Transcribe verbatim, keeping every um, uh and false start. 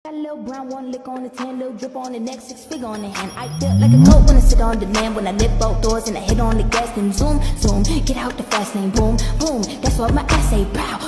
Got a little brown, one lick on the tan, little drip on the neck, six figure on the hand. I feel like a goat when I sit on the land, when I lift both doors and I hit on the gas, then zoom, zoom, get out the fast lane, boom, boom. That's what my ass say, pow.